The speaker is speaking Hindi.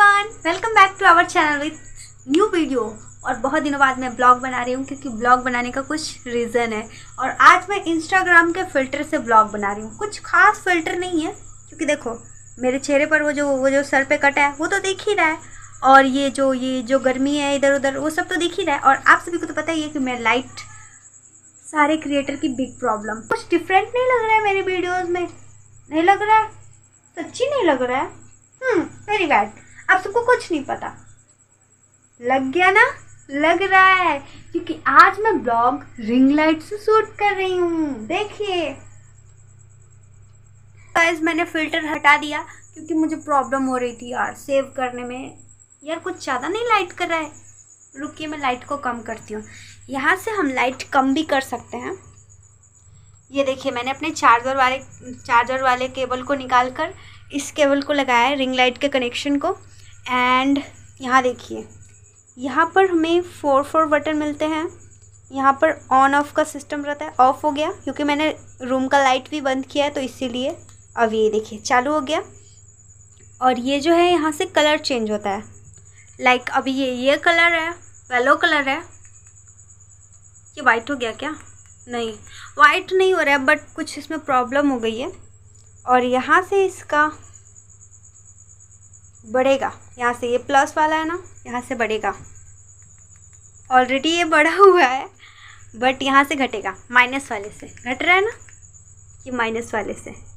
Everyone, welcome back to our channel with new video. और बहुत दिनों बाद मैं ब्लॉग बना रही हूँ क्योंकि ब्लॉग बनाने का कुछ रीज़न है। और आज मैं इंस्टाग्राम के फ़िल्टर से ब्लॉग बना रही हूँ। कुछ खास फ़िल्टर नहीं है क्योंकि देखो मेरे चेहरे पर वो जो सर पे कटा है वो तो दिख ही रहा है, और ये जो गर्मी है इधर उधर वो सब तो दिख ही रहा है। और आप सभी को तो पता ही है कि मैं लाइट सारे क्रिएटर की बिग प्रॉब्लम। कुछ डिफरेंट नहीं लग रहा है मेरी वीडियोज़ में, नहीं लग रहा है, सच्ची नहीं लग रहा है। Very bad. आप सबको कुछ नहीं पता, लग गया ना? लग रहा है क्योंकि आज मैं ब्लॉग रिंग लाइट से शूट कर रही हूँ। देखिए गाइस, मैंने फिल्टर हटा दिया क्योंकि मुझे प्रॉब्लम हो रही थी यार सेव करने में। यार कुछ ज़्यादा नहीं लाइट कर रहा है, रुकिए मैं लाइट को कम करती हूँ। यहाँ से हम लाइट कम भी कर सकते हैं। ये देखिए मैंने अपने चार्जर वाले केबल को निकाल कर इस केबल को लगाया है, रिंग लाइट के कनेक्शन को। एंड यहाँ देखिए, यहाँ पर हमें 4 बटन मिलते हैं। यहाँ पर ऑन ऑफ का सिस्टम रहता है। ऑफ हो गया क्योंकि मैंने रूम का लाइट भी बंद किया है तो इसीलिए। अब ये देखिए चालू हो गया। और ये जो है यहाँ से कलर चेंज होता है। लाइक अभी ये कलर है, येलो कलर है। ये वाइट हो गया क्या? नहीं, वाइट नहीं हो रहा है, बट कुछ इसमें प्रॉब्लम हो गई है। और यहाँ से इसका बढ़ेगा, यहाँ से ये प्लस वाला है ना, यहाँ से बढ़ेगा। ऑलरेडी ये बढ़ा हुआ है बट यहाँ से घटेगा, माइनस वाले से घट रहा है ना, ये माइनस वाले से।